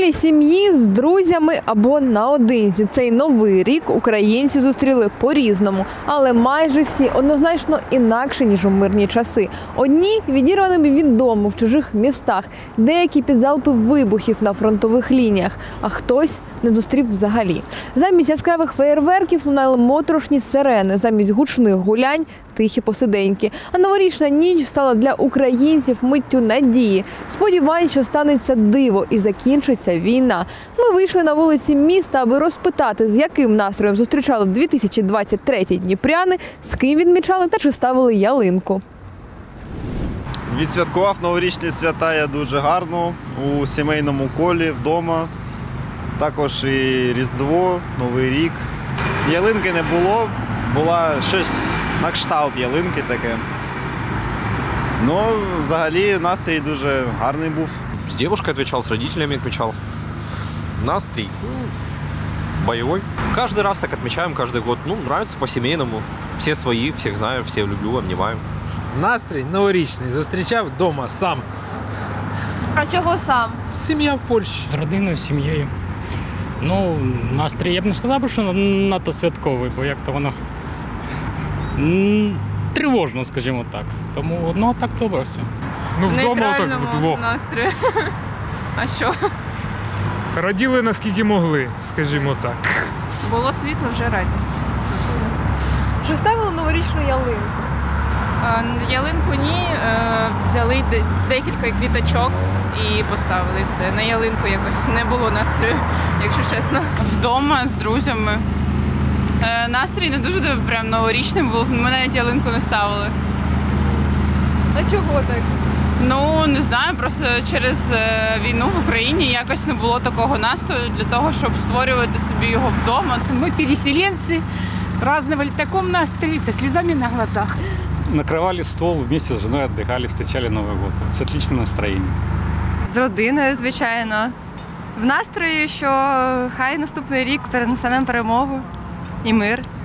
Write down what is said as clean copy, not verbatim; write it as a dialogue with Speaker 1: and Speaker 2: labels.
Speaker 1: своєї сім'ї, з друзями або наодинці. Цей новий рік українці зустріли по-різному, але майже всі однозначно інакше, ніж у мирні часи. Одні відірваними від дому в чужих містах, деякі під залпи вибухів на фронтових лініях, а хтось не зустрів взагалі. Замість яскравих феєрверків лунали моторошні сирени, замість гучних гулянь – тихі посиденьки. А новорічна ніч стала для українців миттю надії. Сподівань, що станеться диво і закінчиться війна. Ми вийшли на вулиці міста, аби розпитати, з яким настроєм зустрічали 2023 дніпряни, з ким відмічали та чи ставили ялинку.
Speaker 2: Відсвяткував новорічні свята я дуже гарно, у сімейному колі, вдома. Також і Різдво, Новий рік. Ялинки не було, була щось на кшталт ялинки таке. Ну, взагалі настрій дуже гарний був.
Speaker 3: С девушкой отвечал, с родителями отмечал. Настрій боевой. Каждый раз так отмечаем, каждый год. Ну, нравится по-семейному. Все свои, всех знаю, всех люблю, обнимаю.
Speaker 4: Настрій новорічний. Зустрічав вдома сам.
Speaker 1: А чого сам?
Speaker 4: Сім'я в Польщі.
Speaker 5: З родиною, з сім'єю. Ну, настрій, я б не сказав, що надто святковий, бо як-то воно тривожно, скажімо так. Тому, ну, так добре все.
Speaker 6: Ну, вдома так вдвох.
Speaker 7: Настрою. А що?
Speaker 6: Раділи наскільки могли, скажімо так.
Speaker 7: Було світло, вже радість, собственно.
Speaker 1: Чи ставили новорічну ялинку?
Speaker 7: Ялинку ні, взяли декілька квіточок і поставили все. На ялинку якось не було настрою, якщо чесно.
Speaker 8: Вдома з друзями. Настрій не дуже прям новорічним був, ми навіть ялинку не ставили.
Speaker 1: А чого так?
Speaker 8: Ну, не знаю, просто через війну в Україні якось не було такого настрою для того, щоб створювати собі його вдома.
Speaker 9: Мы переселенцы, праздновали в таком настрое, со слезами на глазах.
Speaker 10: Накрывали стол, вместе с женой отдыхали, встречали Новый год с отличным настроением.
Speaker 11: З родиною, звичайно. В настрої, що хай наступний рік перенесе нам перемогу і мир.